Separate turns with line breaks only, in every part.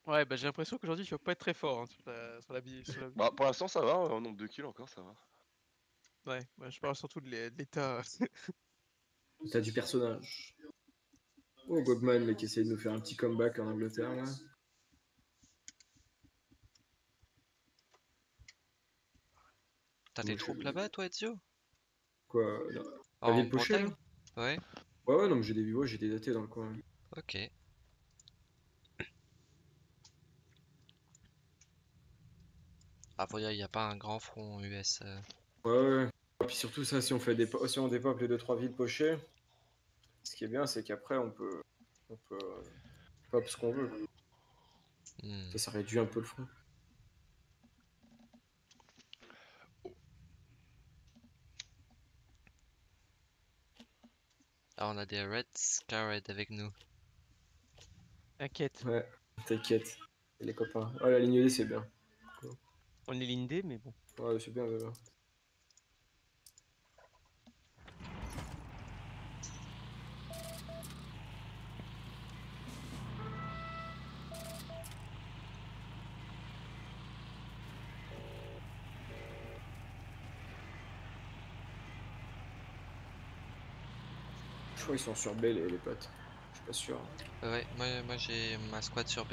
Ouais, bah j'ai l'impression qu'aujourd'hui tu vas pas être très fort hein, sur la...
Bah, pour l'instant, ça va, en nombre de kills encore, ça va.
Ouais, je parle surtout de l'état.
T'as du personnage. Oh, Godman, qui essaye de nous faire un petit comeback en Angleterre, là.
T'as des
Moi, je
troupes
suis...
là-bas, toi, Ezio?
Quoi la
En
ville pochée, là?
Bretagne? Ouais,
Ouais, ouais, non, mais j'ai des vivois, j'ai des datés dans le coin.
ok. Ah, faut dire, il n'y a pas un grand front US.
Ouais, ouais. Et puis surtout, ça, si on fait si on dépeuple les 2-3 villes pochées, ce qui est bien, c'est qu'après, on peut pop ce qu'on veut, quoi.
Hmm.
Ça réduit un peu le front.
Ah, on a des Red Scarred avec nous.
Inquiète.
Ouais, t'inquiète. Et les copains. Oh, la ligne D, c'est bien.
On est l'indé, mais bon.
Ouais, c'est bien, ouais, ouais. Je crois qu'ils sont sur B, les potes. Je suis pas sûr.
Ouais, moi j'ai ma squad sur B.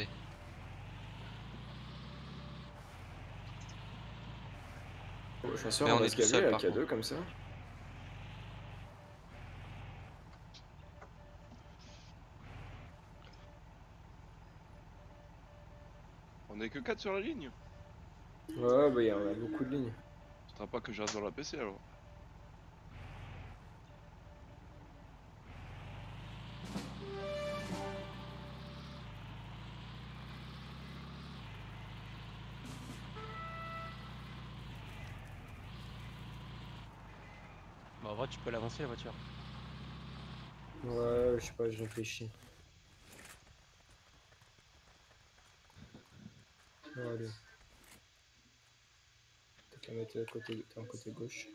Ouais, chasseur,
Mais
on
on
va
est
se
tout
gaver
seul
à
par contre.
K2 comme ça.
On est que 4 sur la ligne.
Ouais, bah, on a beaucoup de lignes.
Faudra pas que je reste dans la PC alors.
Bah, en vrai, tu peux l'avancer la voiture.
Ouais, je sais pas, je réfléchis. Ouais, allez. Peut-être la mettre en côté gauche.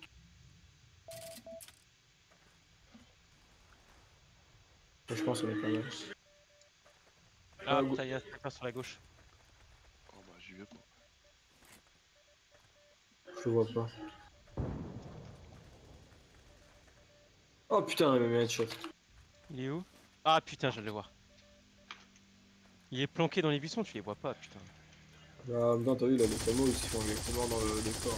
Ouais, je pense qu'on est pas mal.
Ah
Ah,
putain, il y a un sniper sur la gauche.
Oh bah, j'y vais pas.
je le vois pas. Oh putain, il m'a mis un headshot.
Il est où? Ah putain, je viens de le voir. Il est planqué dans les buissons, tu les vois pas, putain.
Bah, en même temps, t'as vu, là, les camos, ils se font exactement dans le décor.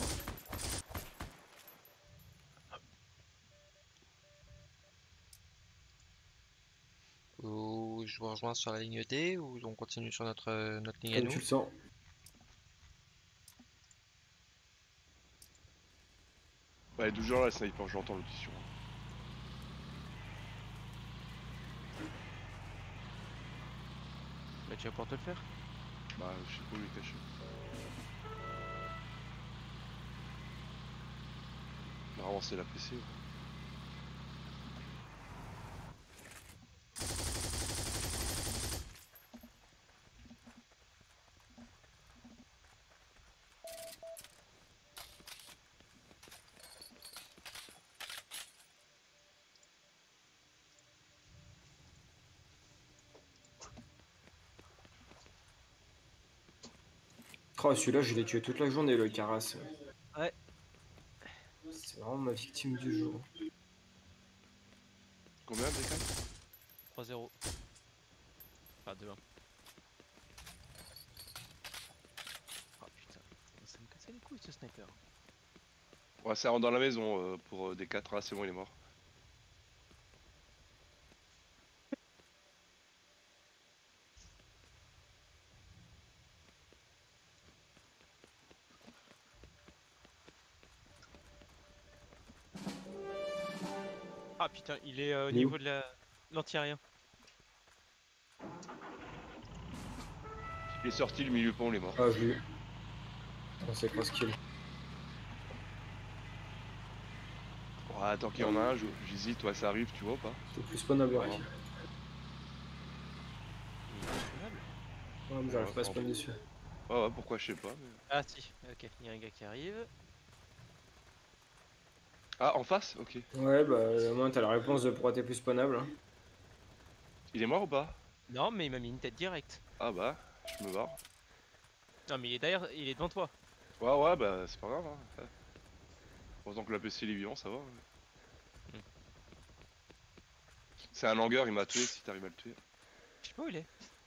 Ou je vous rejoins sur la ligne D ou on continue sur notre ligne à
Comme tu
nous?
le sens.
Bah, elle est toujours là, le sniper, j'entends l'audition.
Bah tu vas pouvoir te le faire.
Bah, je sais pas où il est caché. Normalement, c'est la PC. Ouais.
Oh, celui-là, je l'ai tué toute la journée, le Caras.
Ouais.
C'est vraiment ma victime du jour.
Combien, D4?
3-0. Ah 2-1. Ah putain, ça me cassait les couilles ce sniper.
Ouais, ça rentre dans la maison pour D4. Ah, c'est bon, il est mort.
Ah putain, il est au
Il est où?
niveau de l'anti-aérien.
Il est sorti, le milieu pont, il est mort.
Ah, je l'ai eu. On s'est cross-kill.
Ouais, tant qu'il y en a un, j'hésite, toi, ça arrive, tu vois ou pas?
C'est plus spawnable,
Ah,
ouais.
non.
Il est pas spawnable.
Ouais, mais
Ouais,
j'arrive pas à
ça
spawn
rentre.
dessus.
Ouais, ouais, pourquoi, je sais pas. Mais...
Ah si, ok, il y a un gars qui arrive.
Ah, en face? Ok.
Ouais, bah, au moins, t'as la réponse de pourquoi t'es plus spawnable, hein.
Il est mort ou pas?
Non, mais il m'a mis une tête directe.
Ah bah. Je me barre.
Non, mais il est derrière, il est devant toi.
Ouais, ouais, bah c'est pas grave. Hein. Ouais. Heureusement que l'APC il est vivant, ça va. Ouais.
Hmm.
C'est un langueur, il m'a tué si t'arrives à le tuer.
Je sais pas où il est.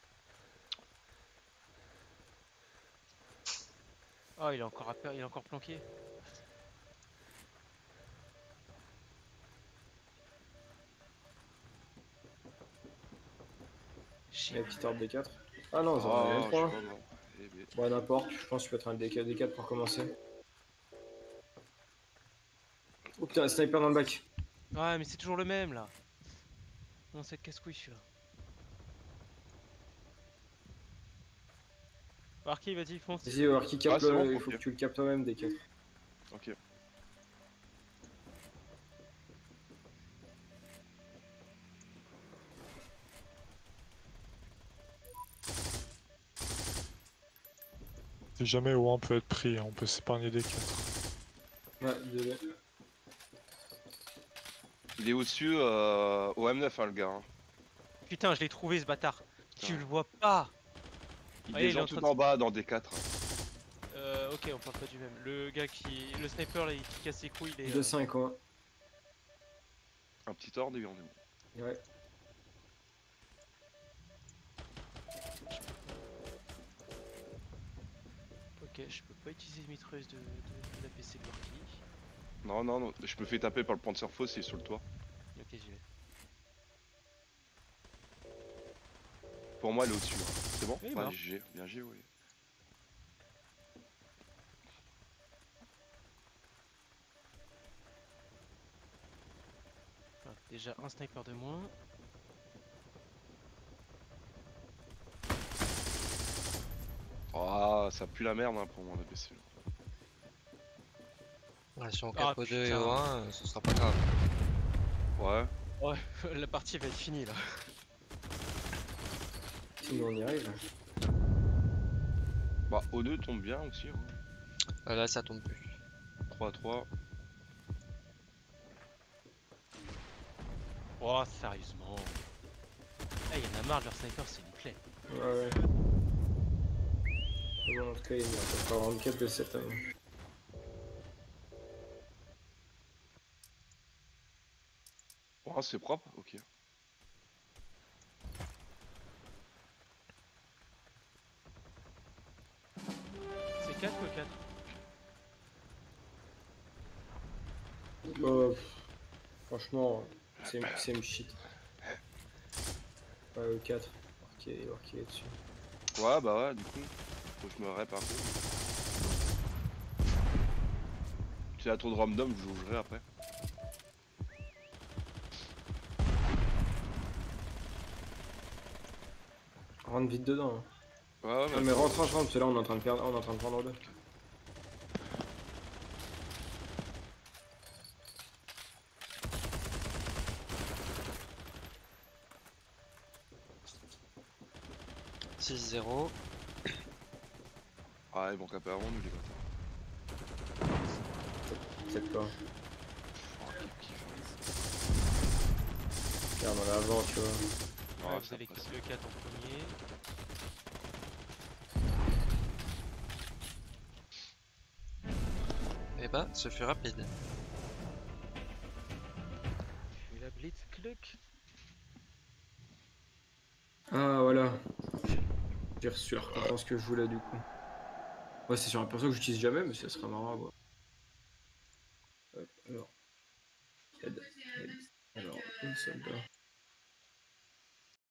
Oh, il est encore il est encore planqué.
Il y a un petit arbre D4. Ah non, j'en ai même
Oh, je suis
trois.
pas mort. Eh ben,
Bon, n'importe, je pense que je peux être un D4 pour commencer. Oh putain, un sniper dans le bac.
Ouais, mais c'est toujours le même là. Non, c'est casse-couille celui-là. Arki, vas-y, fonce.
Vas-y, alors qui
Ah,
capte
c'est bon,
il faut
ok.
que tu le captes toi-même, D4.
Ok.
Si jamais O1 peut être pris, on peut s'épargner des 4.
Ouais, désolé.
Il est au-dessus, au M9, hein, le gars. Hein.
Putain, je l'ai trouvé ce bâtard.
Putain.
Tu le vois pas.
Il
Ouais, il est
descend
en train
tout
de-
en bas dans D4.
Ok, on parle pas du même. Le gars qui. Le sniper là, qui casse ses couilles, il est.
2-5, ouais.
Un petit ordre, et on est bon.
Ouais.
Ok, je peux pas utiliser une mitrailleuse de la PC de Arki.
Non, non, non, je me fais taper par le Panzerfaust, il est sur le toit.
Ok, j'y vais.
Pour moi, il est au-dessus. Hein. C'est bon?
Oui,
Ouais,
bah.
GG, bien G, oui.
Ah, déjà un sniper de moins.
Ah, ça pue la merde hein, pour mon APC.
Ouais, si on
Ah,
cap au 2 et
putain.
au 1, ce sera pas grave.
Ouais.
Ouais, la partie va être finie là.
Sinon, on y arrive.
Bah, O2 tombe bien aussi. Hein.
Là, ça tombe plus.
3-3.
Oh, sérieusement. Ah, il y en a marre de leur sniper, s'il vous plaît.
Ouais, ouais. Bon, en tout cas, il va pas avoir 4 de 7 homme.
Oh, c'est propre? Ok.
C'est 4 ou 4?
Franchement, c'est une shit. Ouais, 4. Voir qu'il est dessus.
Ouais, bah ouais, du coup. Faut que je me rép un peu. Si la tour de random, je jouerai après.
Rentre vite dedans. Hein.
Ouais, ouais,
Non, mais rentre, parce que là on est en train de perdre, on est en train de prendre deux.
— 6-0.
Ah, ils vont caper avant nous, les bâtards.
Peut-être pas.
Oh, quel kiff.
Regarde, on est avant, tu vois.
Ah,
Vous
ça
allez
passe.
le 4 en premier.
Et bah, ce fut rapide.
Et la Blitzkluck.
Ah, voilà. J'ai reçu la récompense que je voulais du coup. Ouais, c'est sur un perso que j'utilise jamais, mais ça sera marrant à voir. Hop, alors. Head. Alors, une soldat.